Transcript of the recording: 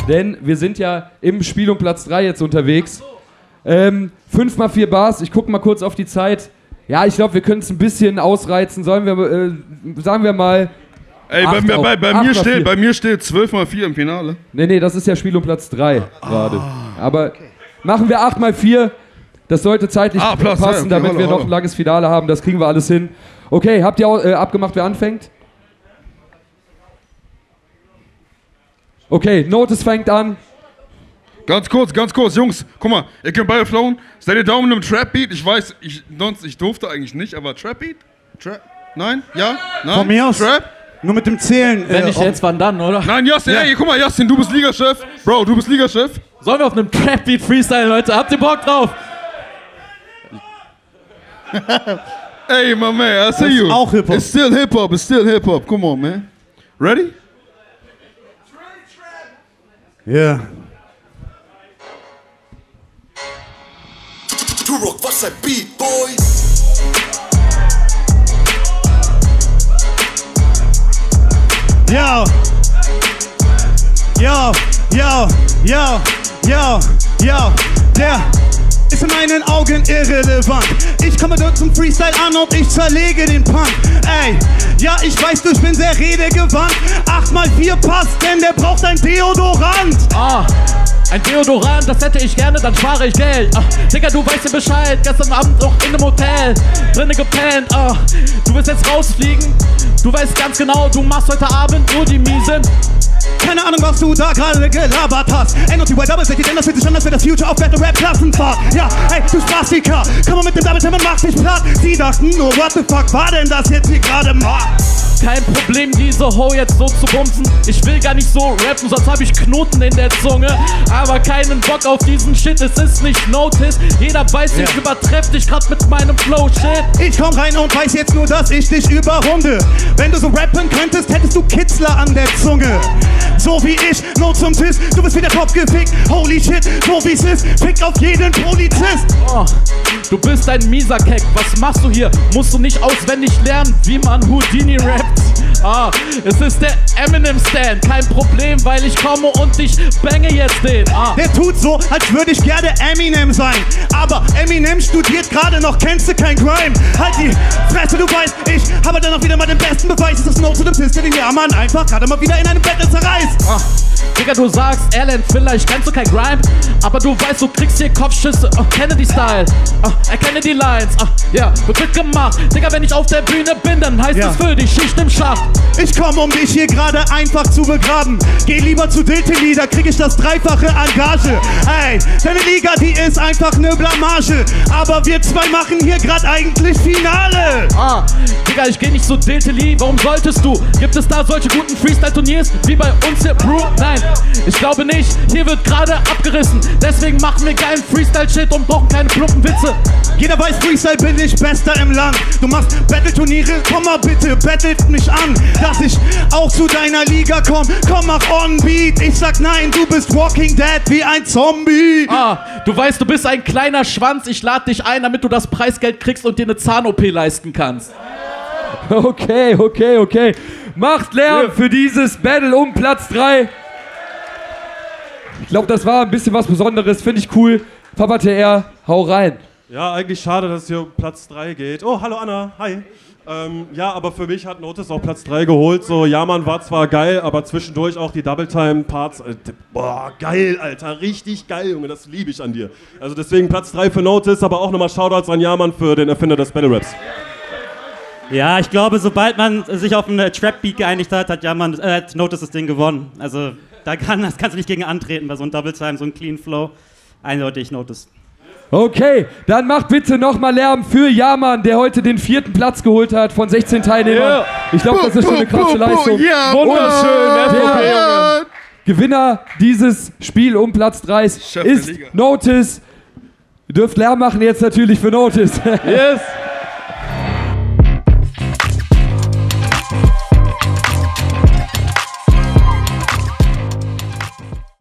denn wir sind ja im Spiel um Platz 3 jetzt unterwegs. 5x4 Bars, ich gucke mal kurz auf die Zeit. Ja, ich glaube, wir können es ein bisschen ausreizen. Sollen wir, sagen wir mal... Ey, bei mir steht 12x4 im Finale. Nee, das ist ja Spiel um Platz 3 gerade. Aber machen wir 8x4. Das sollte zeitlich passen, damit wir noch ein langes Finale haben. Das kriegen wir alles hin. Okay, habt ihr abgemacht, wer anfängt? Okay, Notice fängt an. Ganz kurz, Jungs, guck mal, ihr könnt beide flowen. Seid ihr Daumen im Trap-Beat? Ich weiß, ich durfte eigentlich nicht, aber Trap-Beat? Nein? Ja? Nein? Von mir aus. Trap? Nur mit dem Zählen. Wenn nicht jetzt, wann dann, oder? Nein, Yassin, ey, guck mal, Yassin, du bist Ligachef. Bro, du bist Ligachef. Sollen wir auf einem Trap-Beat freestylen, Leute? Habt ihr Bock drauf? Ey, my man, I see you. Auch Hip-Hop. It's still Hip-Hop. Come on, man. Ready? Yeah. Turok, was ein Beat, Boy. Yo. Der ist in meinen Augen irrelevant. Ich komme dort zum Freestyle an und ich zerlege den Punk. Ey, ja, ich weiß, ich bin sehr redegewandt. 8x4 passt, denn der braucht ein Deodorant. Ein Deodorant, das hätte ich gerne, dann spare ich Geld. Digga, du weißt ja Bescheid, gestern Abend noch in einem Hotel, drinnen gepennt. Du willst jetzt rausfliegen, du weißt ganz genau, du machst heute Abend nur die Miesen. Keine Ahnung, was du da gerade gelabert hast. NOTY Double Set, denn das wird sich anders für das Future auf Battle Rap Klassenfahrt. Ja, ey, du Spastiker, komm mal mit dem Double Time und mach dich platt. Sie dachten nur, what the fuck war denn das jetzt hier gerade mal? Kein Problem, diese Ho jetzt so zu bumsen. Ich will gar nicht so rappen, sonst hab ich Knoten in der Zunge. Aber keinen Bock auf diesen Shit, es ist nicht Notice. Jeder weiß, ich übertreff dich grad mit meinem Flow-Shit. Ich komm rein und weiß jetzt nur, dass ich dich überrunde. Wenn du so rappen könntest, hättest du Kitzler an der Zunge. So wie ich, no zum Tisch, du bist wieder top gefickt. Holy shit, so wie's ist, fick auf jeden Polizist. Du bist ein mieser Keck, was machst du hier? Musst du nicht auswendig lernen, wie man Houdini rappt? Es ist der Eminem-Stan, kein Problem, weil ich komme und ich bange jetzt den. Der tut so, als würde ich gerne Eminem sein. Aber Eminem studiert gerade noch, kennst du kein Grime? Halt die Fresse, du weißt, ich habe dann auch wieder mal den besten Beweis. Es ist No zu dem Pistol, den der Mann einfach gerade mal wieder in einem Battle zerreißt. Digga, du sagst, Erland, vielleicht kennst du kein Grime, aber du weißt, du kriegst hier Kopfschüsse, Kennedy-Style, erkenne die Lines, ja, wird gemacht. Digga, wenn ich auf der Bühne bin, dann heißt es für die Schicht im Schacht. Ich komm, um dich hier gerade einfach zu begraben. Geh lieber zu Diltily, da krieg ich das dreifache an Gage. Ey, deine Liga, die ist einfach ne Blamage. Aber wir zwei machen hier grad eigentlich Finale. Digga, ich geh nicht zu Diltily, warum solltest du? Gibt es da solche guten Freestyle-Turniers wie bei uns hier, Bro? Nein, ich glaube nicht, hier wird gerade abgerissen. Deswegen machen wir geilen Freestyle-Shit und brauchen keine plumpen Witze. Jeder weiß, Freestyle bin ich Bester im Land. Du machst Battle-Turniere, komm mal bitte, battelt mich an, dass ich auch zu deiner Liga komm. Komm, mach on beat. Ich sag nein, du bist Walking Dead wie ein Zombie. Du weißt, du bist ein kleiner Schwanz. Ich lade dich ein, damit du das Preisgeld kriegst und dir eine Zahn-OP leisten kannst. Okay. Macht Lärm für dieses Battle um Platz 3. Ich glaube, das war ein bisschen was Besonderes. Finde ich cool. Papa TR, hau rein. Ja, eigentlich schade, dass es hier um Platz 3 geht. Oh, hallo Anna, hi. Ja, aber für mich hat Notice auch Platz 3 geholt. So, ja, man war zwar geil, aber zwischendurch auch die Double-Time-Parts. Boah, geil, Alter, richtig geil, Junge, das liebe ich an dir. Also deswegen Platz 3 für Notice, aber auch nochmal Shoutouts an Jaman für den Erfinder des Battle Raps. Ja, ich glaube, sobald man sich auf einen Trap-Beat geeinigt hat, hat Notice das Ding gewonnen. Also das kannst du nicht gegen antreten bei so einem Double-Time, so einem Clean Flow. Eindeutig Notice. Okay, dann macht bitte nochmal Lärm für Jaman, der heute den 4. Platz geholt hat von 16 Teilnehmern. Ich glaube, das ist schon eine krasse Leistung. Wunderschön, der Gewinner dieses Spiel um Platz 3 ist Notice. Ihr dürft Lärm machen jetzt natürlich für Notice. Yes.